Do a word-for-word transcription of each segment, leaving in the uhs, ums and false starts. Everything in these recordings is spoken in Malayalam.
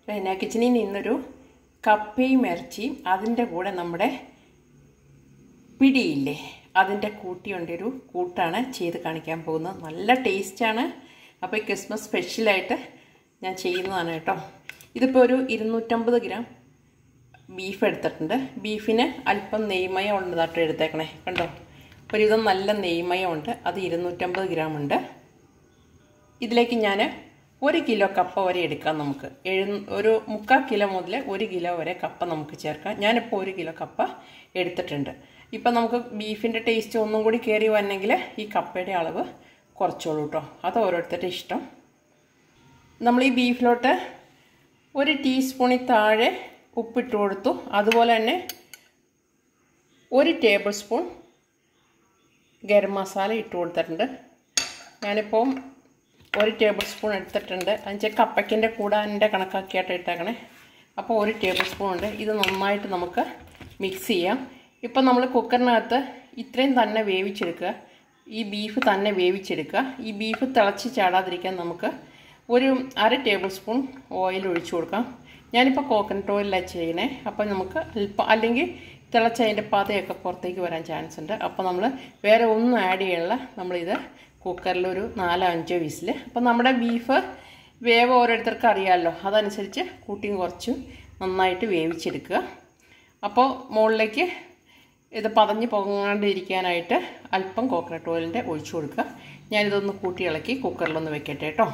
റെന കിച്ചണിൽ നിന്നൊരു കപ്പയും ഇറച്ചിയും അതിൻ്റെ കൂടെ നമ്മുടെ പിടിയില്ലേ അതിൻ്റെ കൂട്ടിയുണ്ടൊരു കൂട്ടാണ് ചെയ്ത് കാണിക്കാൻ പോകുന്നത്. നല്ല ടേസ്റ്റാണ്. അപ്പോൾ ഈ ക്രിസ്മസ് സ്പെഷ്യലായിട്ട് ഞാൻ ചെയ്യുന്നതാണ് കേട്ടോ. ഇതിപ്പോൾ ഒരു ഇരുന്നൂറ്റമ്പത് ഗ്രാം ബീഫ് എടുത്തിട്ടുണ്ട്. ബീഫിന് അല്പം നെയ്മയം ഉള്ളതാട്ടോ എടുത്തേക്കണേ. കണ്ടോ, ഒരുവിധം നല്ല നെയ്മയം ഉണ്ട്. അത് ഇരുന്നൂറ്റമ്പത് ഗ്രാം ഉണ്ട്. ഇതിലേക്ക് ഞാൻ ഒരു കിലോ കപ്പ വരെ എടുക്കാം. നമുക്ക് എഴു ഒരു മുക്കാൽ കിലോ മുതൽ ഒരു കിലോ വരെ കപ്പ നമുക്ക് ചേർക്കാം. ഞാനിപ്പോൾ ഒരു കിലോ കപ്പ എടുത്തിട്ടുണ്ട്. ഇപ്പം നമുക്ക് ബീഫിൻ്റെ ടേസ്റ്റ് ഒന്നും കൂടി കയറി വരണമെങ്കിൽ ഈ കപ്പയുടെ അളവ് കുറച്ചോളൂ കേട്ടോ. അത് ഓരോരുത്തരുടെ ഇഷ്ടം. നമ്മൾ ഈ ബീഫിലോട്ട് ഒരു ടീസ്പൂണിൽ താഴെ ഉപ്പിട്ട് കൊടുത്തു. അതുപോലെ തന്നെ ഒരു ടേബിൾ സ്പൂൺ ഗരം മസാല ഇട്ട് കൊടുത്തിട്ടുണ്ട്. ഞാനിപ്പോൾ ഒരു ടേബിൾ സ്പൂൺ എടുത്തിട്ടുണ്ട്. അതിൻ്റെ കപ്പയ്ക്കിൻ്റെ കൂടെ അതിൻ്റെ കണക്കാക്കിയായിട്ട് ഇട്ടേക്കണേ. അപ്പോൾ ഒരു ടേബിൾ സ്പൂൺ ഉണ്ട്. ഇത് നന്നായിട്ട് നമുക്ക് മിക്സ് ചെയ്യാം. ഇപ്പം നമ്മൾ കുക്കറിനകത്ത് ഇത്രയും തന്നെ വേവിച്ചെടുക്കുക. ഈ ബീഫ് തന്നെ വേവിച്ചെടുക്കുക. ഈ ബീഫ് തിളച്ച് ചാടാതിരിക്കാൻ നമുക്ക് ഒരു അര ടേബിൾ സ്പൂൺ ഓയിൽ ഒഴിച്ചു കൊടുക്കാം. ഞാനിപ്പോൾ കോക്കനട്ട് ഓയിലാണ് ചെയ്യണേ. അപ്പോൾ നമുക്ക് അല്പം, അല്ലെങ്കിൽ തിളച്ച് അതിൻ്റെ പതയൊക്കെ പുറത്തേക്ക് വരാൻ ചാൻസ് ഉണ്ട്. അപ്പോൾ നമ്മൾ വേറെ ഒന്നും ആഡ് ചെയ്യണില്ല. നമ്മളിത് കുക്കറിലൊരു നാലോ അഞ്ചോ വിസിൽ. അപ്പോൾ നമ്മുടെ ബീഫ് വേവ് ഓരോരുത്തർക്ക് അറിയാമല്ലോ, അതനുസരിച്ച് കൂട്ടിയും കുറച്ചും നന്നായിട്ട് വേവിച്ചെടുക്കുക. അപ്പോൾ മുകളിലേക്ക് ഇത് പതഞ്ഞ് പൊങ്ങാണ്ടിരിക്കാനായിട്ട് അല്പം കോക്കനട്ട് ഓയിലിൻ്റെ ഒഴിച്ചു കൊടുക്കുക. ഞാനിതൊന്ന് കൂട്ടി ഇളക്കി കുക്കറിലൊന്ന് വെക്കട്ടെ കേട്ടോ.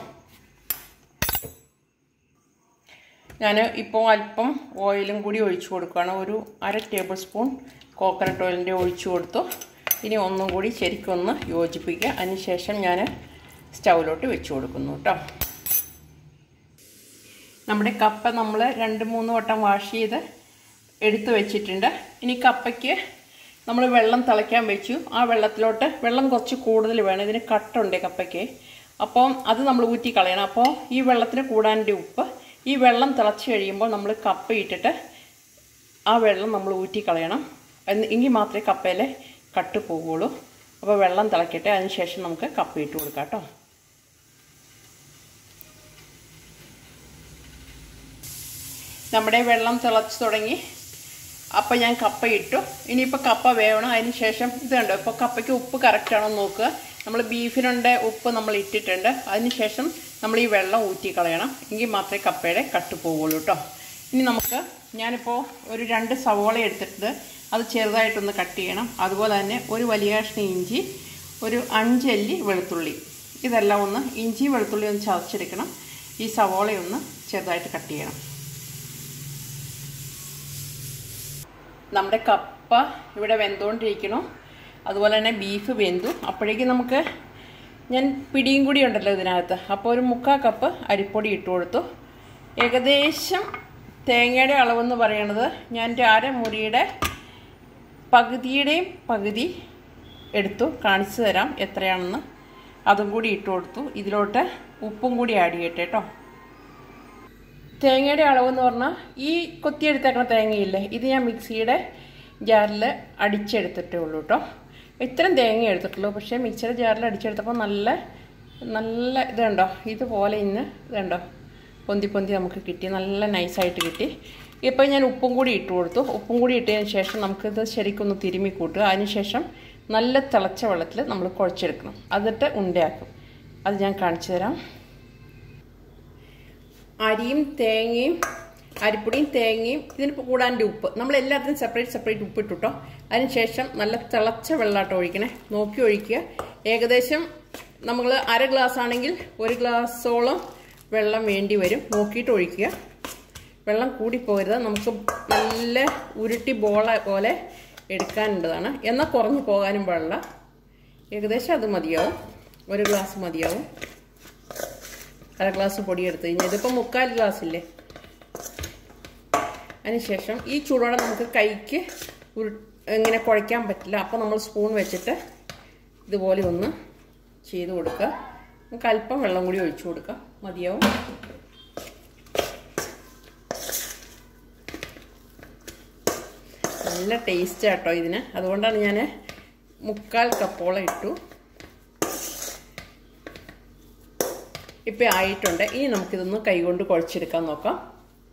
ഞാൻ ഇപ്പോൾ അല്പം ഓയിലും കൂടി ഒഴിച്ചു കൊടുക്കുകയാണ്. ഒരു അര ടേബിൾ സ്പൂൺ കോക്കനട്ട് ഓയിലിൻ്റെ ഒഴിച്ചു കൊടുത്തു. ഇനി ഒന്നും കൂടി ശരിക്കൊന്ന് യോജിപ്പിക്കുക. അതിനുശേഷം ഞാൻ സ്റ്റൗവിലോട്ട് വെച്ച് കൊടുക്കുന്നു കേട്ടോ. നമ്മുടെ കപ്പ നമ്മൾ രണ്ട് മൂന്ന് വട്ടം വാഷ് ചെയ്ത് എടുത്ത് വെച്ചിട്ടുണ്ട്. ഇനി കപ്പയ്ക്ക് നമ്മൾ വെള്ളം തിളയ്ക്കാൻ വെച്ചു. ആ വെള്ളത്തിലോട്ട് വെള്ളം കുറച്ച് കൂടുതൽ വേണം. ഇതിന് കട്ടുണ്ട് കപ്പയ്ക്ക്. അപ്പോൾ അത് നമ്മൾ ഊറ്റി കളയണം. അപ്പോൾ ഈ വെള്ളത്തിന് കൂടാൻ്റെ ഉപ്പ് ഈ വെള്ളം തിളച്ച് കഴിയുമ്പോൾ നമ്മൾ കപ്പ ഇട്ടിട്ട് ആ വെള്ളം നമ്മൾ ഊറ്റി കളയണം. എങ്കിൽ മാത്രമേ കപ്പയിലെ കട്ട് പോവുള്ളൂ. അപ്പോൾ വെള്ളം തിളക്കട്ടെ. അതിന് ശേഷം നമുക്ക് കപ്പ ഇട്ട് കൊടുക്കാം കേട്ടോ. നമ്മുടെ വെള്ളം തിളച്ച് തുടങ്ങി. അപ്പോൾ ഞാൻ കപ്പ ഇട്ടു. ഇനിയിപ്പോൾ കപ്പ വേവണം. അതിന് ശേഷം ഇത് കണ്ടോ, ഇപ്പോൾ കപ്പയ്ക്ക് ഉപ്പ് കറക്റ്റാണോ നോക്കുക. നമ്മൾ ബീഫിനുണ്ട് ഉപ്പ് നമ്മൾ ഇട്ടിട്ടുണ്ട്. അതിന് ശേഷം നമ്മൾ ഈ വെള്ളം ഊറ്റി കളയണം. എങ്കിൽ മാത്രമേ കപ്പയുടെ കട്ട് പോവുള്ളൂ കേട്ടോ. ഇനി നമുക്ക് ഞാനിപ്പോൾ ഒരു രണ്ട് സവോള എടുത്തിട്ടുണ്ട്. അത് ചെറുതായിട്ടൊന്ന് കട്ട് ചെയ്യണം. അതുപോലെ തന്നെ ഒരു വലിയ കഷ്ണം ഇഞ്ചി, ഒരു അഞ്ചല്ലി വെളുത്തുള്ളി, ഇതെല്ലാം ഒന്ന് ഇഞ്ചി വെളുത്തുള്ളി ഒന്ന് ചതച്ചെടുക്കണം. ഈ സവോളയൊന്ന് ചെറുതായിട്ട് കട്ട് ചെയ്യണം. നമ്മുടെ കപ്പ ഇവിടെ വെന്തുകൊണ്ടിരിക്കണം. അതുപോലെ തന്നെ ബീഫ് വെന്തു. അപ്പോഴേക്കും നമുക്ക് ഞാൻ പിടിയും കൂടി ഉണ്ടല്ലോ ഇതിനകത്ത്. അപ്പോൾ ഒരു മുക്കാൽ കപ്പ് അരിപ്പൊടി ഇട്ട് കൊടുത്തു. ഏകദേശം തേങ്ങയുടെ അളവെന്ന് പറയണത് ഞാൻ അരമുറിയുടെ പകുതിയുടെയും പകുതി എടുത്തു. കാണിച്ചു തരാം എത്രയാണെന്ന്. അതും കൂടി ഇട്ട് കൊടുത്തു. ഇതിലോട്ട് ഉപ്പും കൂടി ആഡ് ചെയ്യട്ടെ കേട്ടോ. തേങ്ങയുടെ അളവെന്ന് പറഞ്ഞാൽ ഈ കൊത്തിയെടുത്തേക്കണ തേങ്ങയില്ലേ, ഇത് ഞാൻ മിക്സിയുടെ ജാറിൽ അടിച്ചെടുത്തിട്ടേ ഉള്ളൂ കേട്ടോ. ഇത്രയും തേങ്ങ എടുത്തിട്ടുള്ളൂ. പക്ഷേ മിക്സിയുടെ ജാറിൽ അടിച്ചെടുത്തപ്പോൾ നല്ല നല്ല ഇതുണ്ടോ, ഇതുപോലെ ഇന്ന് ഇതുണ്ടോ പൊന്തി പൊന്തി നമുക്ക് കിട്ടി. നല്ല നൈസായിട്ട് കിട്ടി. ഇപ്പോൾ ഞാൻ ഉപ്പും കൂടി ഇട്ട് കൊടുത്തു. ഉപ്പും കൂടി ഇട്ടതിന് ശേഷം നമുക്കിത് ശരിക്കൊന്ന് തിരുമ്മി കൂട്ടുക. അതിനുശേഷം നല്ല തിളച്ച വെള്ളത്തിൽ നമ്മൾ കുഴച്ചെടുക്കണം. എന്നിട്ട് ഉണ്ടയാക്കും. അത് ഞാൻ കാണിച്ചു തരാം. അരിയും തേങ്ങയും അരിപ്പൊടിയും തേങ്ങയും ഇതിന് കൂടാൻ്റെ ഉപ്പ് നമ്മൾ എല്ലാത്തിനും സെപ്പറേറ്റ് സെപ്പറേറ്റ് ഉപ്പ് ഇട്ടു കേട്ടോ. അതിനുശേഷം നല്ല തിളച്ച വെള്ളമായിട്ട് ഒഴിക്കണേ. നോക്കി ഒഴിക്കുക. ഏകദേശം നമ്മൾ അര ഗ്ലാസ് ആണെങ്കിൽ ഒരു ഗ്ലാസോളം വെള്ളം വേണ്ടി വരും. നോക്കിയിട്ട് ഒഴിക്കുക. വെള്ളം കൂടിപ്പോകരുത്. നമുക്ക് നല്ല ഉരുട്ടി ബോള പോലെ എടുക്കാനുള്ളതാണ്. എന്നാൽ കുറഞ്ഞു പോകാനും പാടില്ല. ഏകദേശം അത് മതിയാവും. ഒരു ഗ്ലാസ് മതിയാവും. അര ഗ്ലാസ് പൊടി എടുത്തു കഴിഞ്ഞാൽ ഇതിപ്പോൾ മുക്കാൽ ഗ്ലാസ് ഇല്ലേ. അതിനുശേഷം ഈ ചൂടോടെ നമുക്ക് കൈക്ക് ഉരു ഇങ്ങനെ കുഴയ്ക്കാൻ പറ്റില്ല. അപ്പോൾ നമ്മൾ സ്പൂൺ വെച്ചിട്ട് ഇതുപോലെ ഒന്ന് ചെയ്ത് കൊടുക്കുക. നമുക്ക് അല്പം വെള്ളം കൂടി ഒഴിച്ചു കൊടുക്കുക. മതിയാവും. നല്ല ടേസ്റ്റ് ആട്ടോ ഇതിന്. അതുകൊണ്ടാണ് ഞാൻ മുക്കാൽ കപ്പോളം ഇട്ടു. ഇപ്പോൾ ആയിട്ടുണ്ട്. ഇനി നമുക്കിതൊന്ന് കൈകൊണ്ട് കുഴച്ചെടുക്കാൻ നോക്കാം.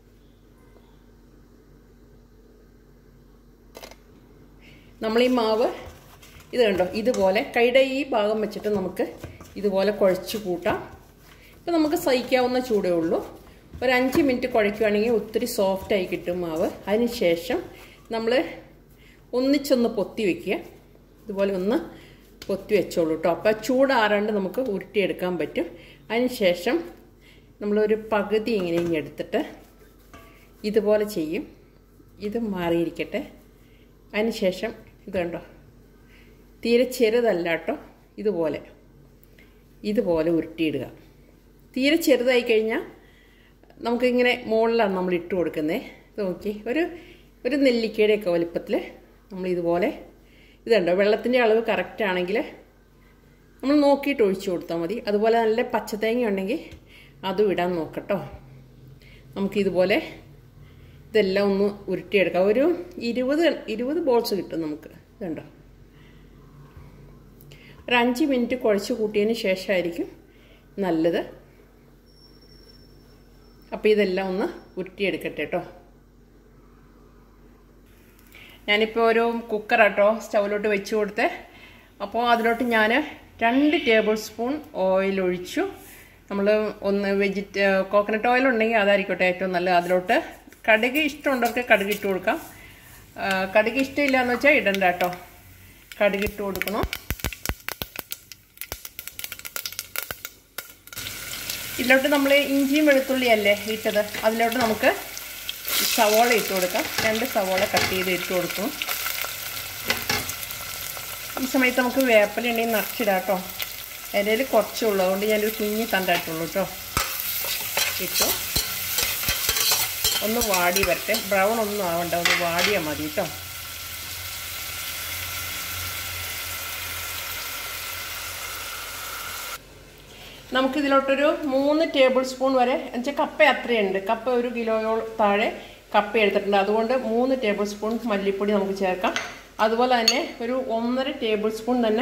നമ്മൾ ഈ മാവ് ഇത് കണ്ടോ ഇതുപോലെ കൈയുടെ ഈ ഭാഗം വെച്ചിട്ട് നമുക്ക് ഇതുപോലെ കുഴച്ച് കൂട്ടാം. ഇപ്പം നമുക്ക് സഹിക്കാവുന്ന ചൂടേ ഉള്ളൂ. ഒരു അഞ്ച് മിനിറ്റ് കുഴയ്ക്കുകയാണെങ്കിൽ ഒത്തിരി സോഫ്റ്റായി കിട്ടും മാവ്. അതിന് ശേഷം നമ്മൾ ഒന്നിച്ചൊന്ന് പൊത്തി വയ്ക്കുക. ഇതുപോലെ ഒന്ന് പൊത്തി വെച്ചോളൂ കേട്ടോ. അപ്പോൾ ചൂടാറാണ്ട് നമുക്ക് ഉരുട്ടിയെടുക്കാൻ പറ്റും. അതിന് ശേഷം നമ്മളൊരു പകുതി ഇങ്ങനെ ഇങ്ങനെ എടുത്തിട്ട് ഇതുപോലെ ചെയ്യും. ഇത് മാറിയിരിക്കട്ടെ. അതിന് ശേഷം ഇത് കണ്ടോ തീരെ ചെറുതല്ല കേട്ടോ, ഇതുപോലെ ഇതുപോലെ ഉരുട്ടിയിടുക. തീരെ ചെറുതായി കഴിഞ്ഞാൽ നമുക്കിങ്ങനെ മുകളിലാണ് നമ്മൾ ഇട്ട് കൊടുക്കുന്നത്. ഇത് നോക്കി ഒരു ഒരു നെല്ലിക്കയുടെയൊക്കെ വലിപ്പത്തിൽ നമ്മൾ ഇതുപോലെ ഇത് കണ്ടോ വെള്ളത്തിൻ്റെ അളവ് കറക്റ്റ് ആണെങ്കിൽ നമ്മൾ നോക്കിയിട്ട് ഒഴിച്ചു കൊടുത്താൽ മതി. അതുപോലെ നല്ല പച്ചത്തേങ്ങ ഉണ്ടെങ്കിൽ അതും ഇടാൻ നോക്കട്ടോ. നമുക്കിതുപോലെ ഇതെല്ലാം ഒന്ന് ഉരുട്ടിയെടുക്കാം. ഒരു ഇരുപത് ഇരുപത് ബോൾസ് കിട്ടും നമുക്ക്. ഇതുണ്ടോ ഒരു അഞ്ച് മിനിറ്റ് കുഴച്ച് കൂട്ടിയതിന് ശേഷമായിരിക്കും നല്ലത്. അപ്പോൾ ഇതെല്ലാം ഒന്ന് ഉരുട്ടിയെടുക്കട്ടെ കേട്ടോ. ഞാനിപ്പോൾ ഒരു കുക്കറാട്ടോ സ്റ്റൗവിലോട്ട് വെച്ച് കൊടുത്തേ. അപ്പോൾ അതിലോട്ട് ഞാൻ രണ്ട് ടേബിൾ സ്പൂൺ ഓയിൽ ഒഴിച്ചു. നമ്മൾ ഒന്ന് വെജിറ്റ കോക്കനട്ട് ഓയിൽ ഉണ്ടെങ്കിൽ അതായിരിക്കട്ടെ ഏറ്റവും നല്ലത്. അതിലോട്ട് കടുക് ഇഷ്ടമുണ്ടവർക്ക് കടുക് ഇട്ട് കൊടുക്കാം. കടുക് ഇഷ്ടമില്ല എന്ന് വെച്ചാൽ ഇടണ്ട കേട്ടോ. കടുക് ഇട്ട് കൊടുക്കണം. ഇതിലോട്ട് നമ്മൾ ഇഞ്ചിയും വെളുത്തുള്ളി അല്ലേ ഇട്ടത്, അതിലോട്ട് നമുക്ക് സവോള ഇട്ട് കൊടുക്കാം. രണ്ട് സവോള കട്ട് ചെയ്ത് ഇട്ട് കൊടുക്കും. ഈ സമയത്ത് നമുക്ക് വേപ്പില ഉണ്ടെങ്കിൽ നിറച്ചിടാം കേട്ടോ. എൻ്റെ കയ്യിൽ കുറച്ചുള്ളൂ, അതുകൊണ്ട് ഞാനൊരു കുഞ്ഞി തണ്ടായിട്ടുള്ളൂ കേട്ടോ. ഇട്ടു ഒന്ന് വാടി വരട്ടെ. ബ്രൗൺ ഒന്നും ആവണ്ട, ഒന്ന് വാടിയാൽ മതി കേട്ടോ. നമുക്കിതിലോട്ടൊരു മൂന്ന് ടേബിൾ സ്പൂൺ വരെ എന്നുവെച്ചാൽ കപ്പ അത്രയുണ്ട്. കപ്പ ഒരു കിലോയോളം താഴെ കപ്പ എടുത്തിട്ടുണ്ട്. അതുകൊണ്ട് മൂന്ന് ടേബിൾ സ്പൂൺ മല്ലിപ്പൊടി നമുക്ക് ചേർക്കാം. അതുപോലെ തന്നെ ഒരു ഒന്നര ടേബിൾ സ്പൂൺ തന്നെ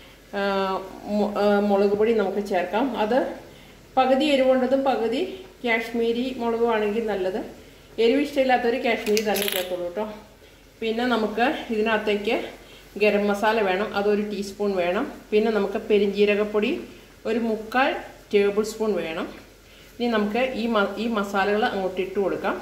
മുളക് പൊടി നമുക്ക് ചേർക്കാം. അത് പകുതി എരിവുണ്ടതും പകുതി കാശ്മീരി മുളകും ആണെങ്കിൽ നല്ലത്. എരിവ് ഇഷ്ടമില്ലാത്തൊരു കാശ്മീരി തന്നെ ചേർത്തോളൂ കേട്ടോ. പിന്നെ നമുക്ക് ഇതിനകത്തേക്ക് ഗരം മസാല വേണം, അതൊരു ടീസ്പൂൺ വേണം. പിന്നെ നമുക്ക് പെരിഞ്ജീരകപ്പൊടി ഒരു മുക്കാൽ ടേബിൾ സ്പൂൺ വേണം. ഇനി നമുക്ക് ഈ ഈ മസാലകൾ അങ്ങോട്ട് ഇട്ട് കൊടുക്കാം.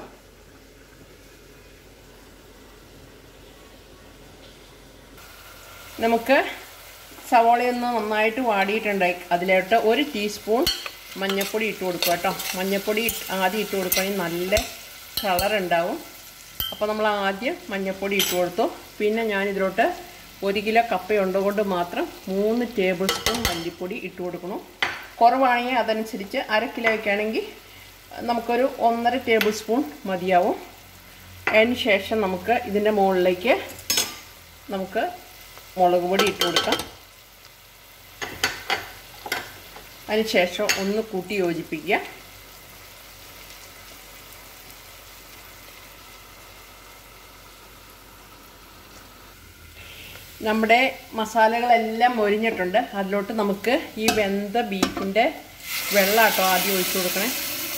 നമുക്ക് സവോളയൊന്ന് നന്നായിട്ട് വാടിയിട്ടുണ്ടായി അതിലോട്ട് ഒരു ടീസ്പൂൺ മഞ്ഞൾപ്പൊടി ഇട്ട് കൊടുക്കുക കേട്ടോ. മഞ്ഞൾപ്പൊടി ആദ്യം ഇട്ട് കൊടുക്കുകയാണെങ്കിൽ നല്ല കളറുണ്ടാവും. അപ്പോൾ നമ്മൾ ആദ്യം മഞ്ഞൾപ്പൊടി ഇട്ട് കൊടുത്തു. പിന്നെ ഞാനിതിലോട്ട് ഒരു കിലോ കപ്പയുണ്ടുകൊണ്ട് മാത്രം മൂന്ന് ടേബിൾ സ്പൂൺ മല്ലിപ്പൊടി ഇട്ട് കൊടുക്കണം. കുറവാണെങ്കിൽ അതനുസരിച്ച് അര കിലോയ്ക്ക് ആണെങ്കിൽ നമുക്കൊരു ഒന്നര ടേബിൾ സ്പൂൺ മതിയാവും. അതിന് ശേഷം നമുക്ക് ഇതിൻ്റെ മുകളിലേക്ക് നമുക്ക് മുളക് പൊടി ഇട്ട് കൊടുക്കാം. അതിന് ശേഷം ഒന്ന് കൂട്ടി യോജിപ്പിക്കുക. നമ്മുടെ മസാലകളെല്ലാം മൊരിഞ്ഞിട്ടുണ്ട്. അതിലോട്ട് നമുക്ക് ഈ വെന്ത ബീഫിൻ്റെ വെള്ളമാട്ടോ ആദ്യം ഒഴിച്ചു കൊടുക്കണേ.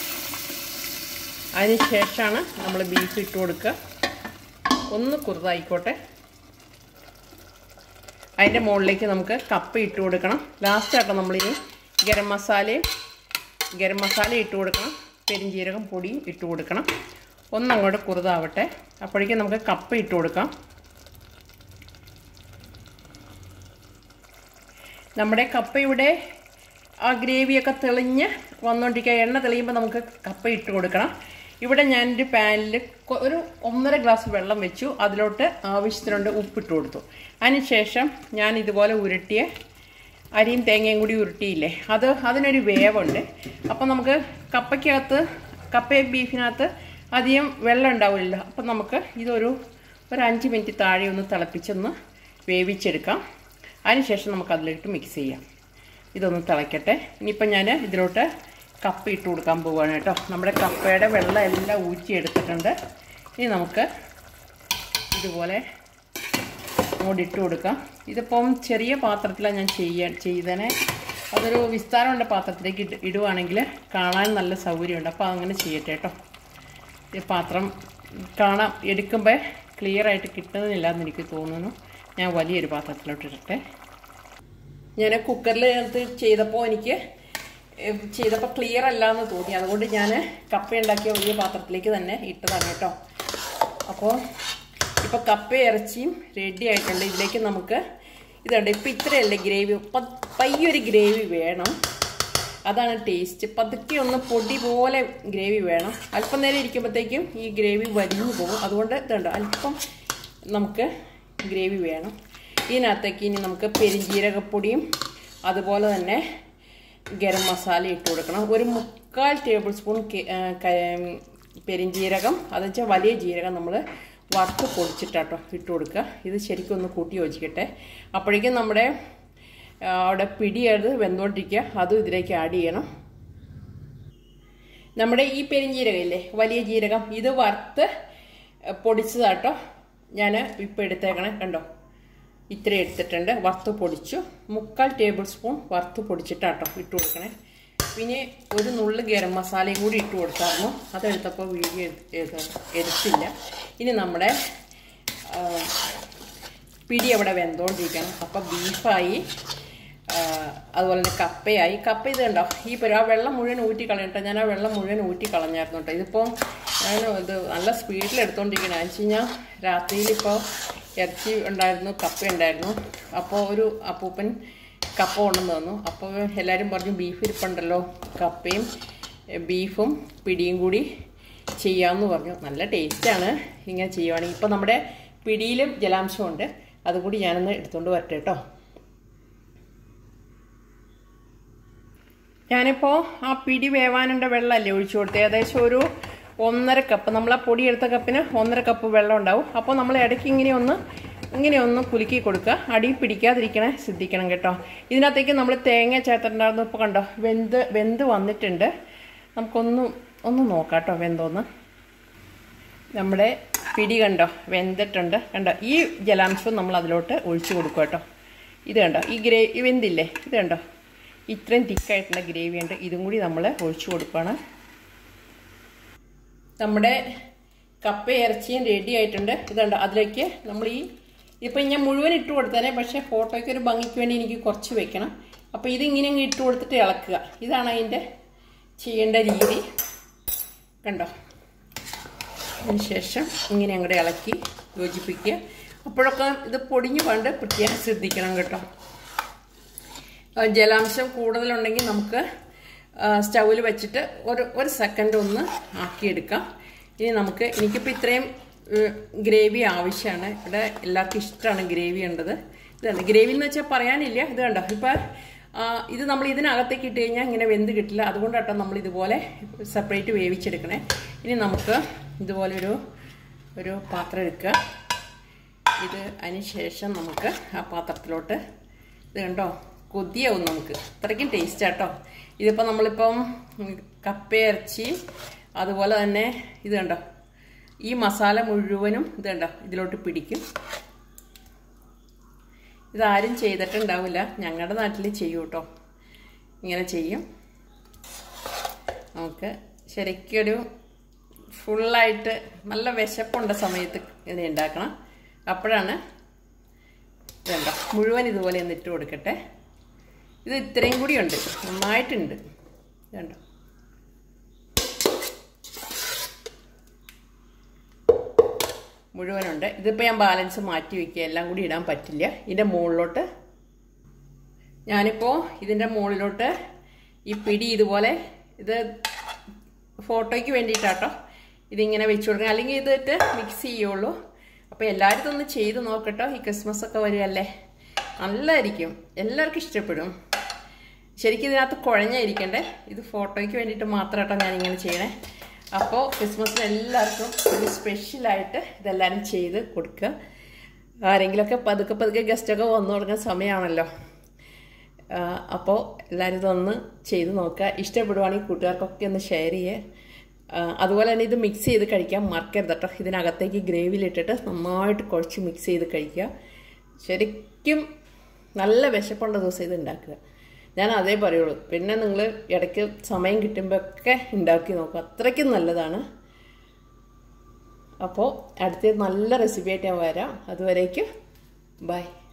അതിന് ശേഷമാണ് നമ്മൾ ബീഫ് ഇട്ട് കൊടുക്കുക. ഒന്ന് കുറുതായിക്കോട്ടെ. അതിൻ്റെ മുകളിലേക്ക് നമുക്ക് കപ്പ ഇട്ട് കൊടുക്കണം. ലാസ്റ്റാട്ടോ നമ്മളിനി ഗരം മസാലയും ഗരം മസാല ഇട്ട് കൊടുക്കണം. പെരിഞ്ജീരകം പൊടിയും ഇട്ട് കൊടുക്കണം. ഒന്നങ്ങോട്ട് കുറുതാവട്ടെ. അപ്പോഴേക്കും നമുക്ക് കപ്പ ഇട്ട് കൊടുക്കാം. നമ്മുടെ കപ്പയുടെ ആ ഗ്രേവിയൊക്കെ തെളിഞ്ഞ് വന്നുകൊണ്ടിരിക്കുക. എണ്ണ തെളിയുമ്പോൾ നമുക്ക് കപ്പ ഇട്ട് കൊടുക്കണം. ഇവിടെ ഞാനൊരു പാനിൽ ഒരു ഒന്നര ഗ്ലാസ് വെള്ളം വെച്ചു. അതിലോട്ട് ആവശ്യത്തിനുണ്ട് ഉപ്പിട്ട് കൊടുത്തു. അതിന് ശേഷം ഞാൻ ഇതുപോലെ ഉരുട്ടിയ അരിയും തേങ്ങയും കൂടി ഉരുട്ടിയില്ലേ, അത് അതിനൊരു വേവുണ്ട്. അപ്പം നമുക്ക് കപ്പയ്ക്കകത്ത് കപ്പയും ബീഫിനകത്ത് അധികം വെള്ളം ഉണ്ടാവില്ല. അപ്പം നമുക്ക് ഇതൊരു ഒരു അഞ്ച് മിനിറ്റ് താഴെ ഒന്ന് തിളപ്പിച്ചൊന്ന് വേവിച്ചെടുക്കാം. അതിനുശേഷം നമുക്ക് അതിലിട്ട് മിക്സ് ചെയ്യാം. ഇതൊന്ന് തിളയ്ക്കട്ടെ. ഇനിയിപ്പം ഞാൻ ഇതിലോട്ട് കപ്പ ഇട്ട് കൊടുക്കാൻ പോവുകയാണ് കേട്ടോ. നമ്മുടെ കപ്പയുടെ വെള്ളം എല്ലാം ഊറ്റിയെടുത്തിട്ടുണ്ട്. ഇനി നമുക്ക് ഇതുപോലെ അങ്ങോട്ട് ഇട്ട് കൊടുക്കാം. ഇതിപ്പം ചെറിയ പാത്രത്തിലാണ് ഞാൻ ചെയ്യാൻ ചെയ്തേനെ. അതൊരു വിസ്താരമുള്ള പാത്രത്തിലേക്ക് ഇട്ട് ഇടുവാണെങ്കിൽ കാണാൻ നല്ല സൗകര്യമുണ്ട്. അപ്പോൾ അങ്ങനെ ചെയ്യട്ടെ കേട്ടോ. ഈ പാത്രം കാണാം എടുക്കുമ്പോൾ ക്ലിയറായിട്ട് കിട്ടുന്നില്ല എന്ന് എനിക്ക് തോന്നുന്നു. ഞാൻ വലിയൊരു പാത്രത്തിലോട്ട് ഇടട്ടെ. ഞാൻ കുക്കറിൽ ചേർത്ത് ചെയ്തപ്പോൾ എനിക്ക് ചെയ്തപ്പോൾ ക്ലിയർ അല്ല എന്ന് തോന്നി. അതുകൊണ്ട് ഞാൻ കപ്പ ഉണ്ടാക്കിയ വലിയ പാത്രത്തിലേക്ക് തന്നെ ഇട്ടതാണ് കേട്ടോ. അപ്പോൾ ഇപ്പോൾ കപ്പ ഇറച്ചിയും റെഡി ആയിട്ടുണ്ട്. ഇതിലേക്ക് നമുക്ക് ഇതുണ്ട്. ഇപ്പോൾ ഇത്രയല്ലേ ഗ്രേവി, പയ്യൊരു ഗ്രേവി വേണം, അതാണ് ടേസ്റ്റ്. പതുക്കെ ഒന്ന് പൊടി പോലെ ഗ്രേവി വേണം. അല്പം നേരം ഇരിക്കുമ്പോഴത്തേക്കും ഈ ഗ്രേവി വലിഞ്ഞു പോകും. അതുകൊണ്ട് ഇതുണ്ട്, അല്പം നമുക്ക് ഗ്രേവി വേണം. ഇതിനകത്തേക്ക് ഇനി നമുക്ക് പെരുംജീരകപ്പൊടിയും അതുപോലെ തന്നെ ഗരം മസാല ഇട്ട് കൊടുക്കണം. ഒരു മുക്കാൽ ടേബിൾ സ്പൂൺ പെരുംജീരകം, അത് വെച്ചാൽ വലിയ ജീരകം നമ്മൾ വറുത്ത് പൊടിച്ചിട്ടാട്ടോ ഇട്ട് കൊടുക്കുക. ഇത് ശരിക്കും ഒന്ന് കൂട്ടി യോജിക്കട്ടെ. അപ്പോഴേക്കും നമ്മുടെ അവിടെ പിടിയത് വെന്തോണ്ടിരിക്കുക, അതും ഇതിലേക്ക് ആഡ് ചെയ്യണം. നമ്മുടെ ഈ പെരുംജീരകം ഇല്ലേ, വലിയ ജീരകം, ഇത് വറുത്ത് പൊടിച്ചതാട്ടോ ഞാൻ ഇപ്പോൾ എടുത്തേക്കണേ. കണ്ടോ, ഇത്ര എടുത്തിട്ടുണ്ട്. വറുത്ത് പൊടിച്ചു, മുക്കാൽ ടേബിൾ സ്പൂൺ വറുത്ത് പൊടിച്ചിട്ടാട്ടോ ഇട്ട് കൊടുക്കണേ. പിന്നെ ഒരു നുള്ളു ഗരം മസാലയും കൂടി ഇട്ട് കൊടുത്തായിരുന്നു, അതെടുത്തപ്പോൾ വീഡിയോ എടുത്തില്ല. ഇനി നമ്മുടെ പിടി അവിടെ വെന്തോണ്ടിരിക്കണം. അപ്പോൾ ബീഫായി, അതുപോലെ തന്നെ കപ്പയായി. കപ്പ ഇത് കണ്ടോ, ഈ പരി ആ വെള്ളം മുഴുവൻ ഊറ്റി കളഞ്ഞിട്ടോ. ഞാൻ ആ വെള്ളം മുഴുവൻ ഊറ്റി കളഞ്ഞായിരുന്നു കേട്ടോ. ഇതിപ്പോൾ ഞാൻ ഇത് നല്ല സ്പീഡിൽ എടുത്തോണ്ടിരിക്കണം. എന്ന് വെച്ച് കഴിഞ്ഞാൽ രാത്രിയിലിപ്പോൾ ഇറച്ചി ഉണ്ടായിരുന്നു, കപ്പ ഉണ്ടായിരുന്നു. അപ്പോൾ ഒരു അപ്പൂപ്പൻ കപ്പ കൊണ്ടുവന്ന് തന്നു. അപ്പോൾ എല്ലാവരും പറഞ്ഞു ബീഫ് ഇരിപ്പുണ്ടല്ലോ, കപ്പയും ബീഫും പിടിയും കൂടി ചെയ്യാമെന്ന് പറഞ്ഞു. നല്ല ടേസ്റ്റാണ് ഇങ്ങനെ ചെയ്യുവാണെങ്കിൽ. ഇപ്പോൾ നമ്മുടെ പിടിയിലും ജലാംശമുണ്ട്, അതുകൂടി ഞാനൊന്ന് എടുത്തുകൊണ്ട് വരട്ടെ കേട്ടോ. ഞാനിപ്പോൾ ആ പിടി വേവാനുള്ള വെള്ളമല്ലേ ഒഴിച്ചു കൊടുത്തത്. ഏകദേശം ഒരു ഒന്നര കപ്പ്, നമ്മൾ ആ പൊടി എടുത്ത കപ്പിന് ഒന്നര കപ്പ് വെള്ളം ഉണ്ടാവും. അപ്പോൾ നമ്മൾ ഇടയ്ക്ക് ഇങ്ങനെ ഒന്ന് ഇങ്ങനെ ഒന്ന് കുലുക്കി കൊടുക്കുക, അടി പിടിക്കാതിരിക്കണേ ശ്രദ്ധിക്കണം കേട്ടോ. ഇതിനകത്തേക്ക് നമ്മൾ തേങ്ങ ചേർത്തിട്ടുണ്ടായിരുന്നു. ഇപ്പോൾ കണ്ടോ, വെന്ത് വെന്ത് വന്നിട്ടുണ്ട്. നമുക്കൊന്ന് ഒന്ന് നോക്കാം കേട്ടോ വെന്തോന്ന്. നമ്മുടെ പിടി കണ്ടോ വെന്തിട്ടുണ്ട്. കണ്ടോ, ഈ ജലാംശം നമ്മൾ അതിലോട്ട് ഒഴിച്ചു കൊടുക്കുക കേട്ടോ. ഇത് കണ്ടോ, ഈ ഗ്രേ വെന്തില്ലേ, ഇത് കണ്ടോ, ഇത്രയും തിക്കായിട്ടുള്ള ഗ്രേവി ഉണ്ട്. ഇതും കൂടി നമ്മൾ ഒഴിച്ചു കൊടുക്കുകയാണ്. നമ്മുടെ കപ്പ ഇറച്ചിയും റെഡി ആയിട്ടുണ്ട്. ഇതുണ്ട്, അതിലേക്ക് നമ്മൾ ഈ ഇപ്പം ഞാൻ മുഴുവൻ ഇട്ട് കൊടുത്തേനെ, പക്ഷേ ഫോട്ടോയ്ക്ക് ഒരു ഭംഗിക്ക് വേണ്ടി എനിക്ക് കുറച്ച് വെക്കണം. അപ്പോൾ ഇതിങ്ങനെ ഇട്ട് കൊടുത്തിട്ട് ഇളക്കുക. ഇതാണ് അതിൻ്റെ ചെയ്യേണ്ട രീതി. കണ്ടോ, അതിന് ശേഷം ഇങ്ങനെ അങ്ങോട്ട് ഇളക്കി യോജിപ്പിക്കുക. അപ്പോഴൊക്കെ ഇത് പൊടിഞ്ഞു പണ്ട് പ്രത്യേകം ശ്രദ്ധിക്കണം കേട്ടോ. ജലാംശം കൂടുതലുണ്ടെങ്കിൽ നമുക്ക് സ്റ്റൗവിൽ വെച്ചിട്ട് ഒരു ഒരു സെക്കൻഡ് ഒന്ന് ആക്കിയെടുക്കാം. ഇനി നമുക്ക് എനിക്കിപ്പോൾ ഇത്രയും ഗ്രേവി ആവശ്യമാണ്. ഇവിടെ എല്ലാവർക്കും ഇഷ്ടമാണ് ഗ്രേവി ഉണ്ടത്. ഇതാണ് ഗ്രേവി എന്ന് വെച്ചാൽ പറയാനില്ല. ഇത് കണ്ടോ, ഇപ്പം ഇത് നമ്മൾ ഇതിനകത്തേക്ക് ഇട്ട് കഴിഞ്ഞാൽ ഇങ്ങനെ വെന്ത് കിട്ടില്ല. അതുകൊണ്ടാട്ടോ നമ്മൾ ഇതുപോലെ സെപ്പറേറ്റ് വേവിച്ചെടുക്കണേ. ഇനി നമുക്ക് ഇതുപോലെ ഒരു ഒരു പാത്രം എടുക്കുക. ഇത് അതിന് ശേഷം നമുക്ക് ആ പാത്രത്തിലോട്ട് ഇത് കണ്ടോ കൊതിയാവും നമുക്ക്, അത്രയ്ക്കും ടേസ്റ്റ് ആട്ടോ. ഇതിപ്പോൾ നമ്മളിപ്പം കപ്പ ഇറച്ചി അതുപോലെ തന്നെ ഇത് കണ്ടോ, ഈ മസാല മുഴുവനും ഇത് കണ്ടോ ഇതിലോട്ട് പിടിക്കും. ഇതാരും ചെയ്തിട്ടുണ്ടാവില്ല, ഞങ്ങളുടെ നാട്ടിൽ ചെയ്യും കേട്ടോ. ഇങ്ങനെ ചെയ്യും. നമുക്ക് ശരിക്കൊരു ഫുള്ളായിട്ട് നല്ല വിശപ്പുണ്ട സമയത്ത് ഇത് ഉണ്ടാക്കണം. അപ്പോഴാണ് ഇതുണ്ട മുഴുവൻ ഇതുപോലെ ഒന്ന് ഇട്ട് കൊടുക്കട്ടെ. ഇത് ഇത്രയും കൂടി ഉണ്ട്, നന്നായിട്ടുണ്ട്. ഇതുണ്ടോ, മുഴുവനുണ്ട്. ഇതിപ്പോൾ ഞാൻ ബാലൻസ് മാറ്റി വയ്ക്കുക, എല്ലാം കൂടി ഇടാൻ പറ്റില്ല. ഇതിൻ്റെ മുകളിലോട്ട് ഞാനിപ്പോൾ ഇതിൻ്റെ മുകളിലോട്ട് ഈ പിടി ഇതുപോലെ, ഇത് ഫോട്ടോയ്ക്ക് വേണ്ടിയിട്ടാട്ടോ ഇതിങ്ങനെ വെച്ച് കൊടുക്കണം, അല്ലെങ്കിൽ ഇതിട്ട് മിക്സ് ചെയ്യുള്ളൂ. അപ്പോൾ എല്ലാവരും ഇതൊന്ന് ചെയ്ത് നോക്കട്ടോ. ഈ ക്രിസ്മസ് ഒക്കെ വരികയല്ലേ, നല്ലതായിരിക്കും, എല്ലാവർക്കും ഇഷ്ടപ്പെടും. ശരിക്കും ഇതിനകത്ത് കുഴഞ്ഞായിരിക്കണ്ടേ, ഇത് ഫോട്ടോയ്ക്ക് വേണ്ടിയിട്ട് മാത്രമായിട്ടോ ഞാനിങ്ങനെ ചെയ്യണേ. അപ്പോൾ ക്രിസ്മസിന് എല്ലാവർക്കും ഒരു സ്പെഷ്യലായിട്ട് ഇതെല്ലാവരും ചെയ്ത് കൊടുക്കുക. ആരെങ്കിലുമൊക്കെ പതുക്കെ പതുക്കെ ഗസ്റ്റൊക്കെ വന്നു തുടങ്ങുന്ന സമയമാണല്ലോ. അപ്പോൾ എല്ലാവരും ഇതൊന്ന് ചെയ്ത് നോക്കുക. ഇഷ്ടപ്പെടുവാണെങ്കിൽ കൂട്ടുകാർക്കൊക്കെ ഒന്ന് ഷെയർ ചെയ്യുക. അതുപോലെ തന്നെ ഇത് മിക്സ് ചെയ്ത് കഴിക്കാൻ മറക്കരുത് കേട്ടോ. ഇതിനകത്തേക്ക് ഗ്രേവിയിലിട്ടിട്ട് നന്നായിട്ട് കുഴച്ച് മിക്സ് ചെയ്ത് കഴിക്കുക. ശരിക്കും നല്ല വിശപ്പുള്ള ദിവസം ഇത് ഉണ്ടാക്കുക. ഞാൻ അതേ പറയുള്ളൂ. പിന്നെ നിങ്ങൾ ഇടയ്ക്ക് സമയം കിട്ടുമ്പോഴൊക്കെ ഉണ്ടാക്കി നോക്കുക, അത്രയ്ക്കും നല്ലതാണ്. അപ്പോൾ അടുത്ത നല്ല റെസിപ്പി ആയിട്ട് ഞാൻ വരാം. അതുവരേക്കും ബൈ.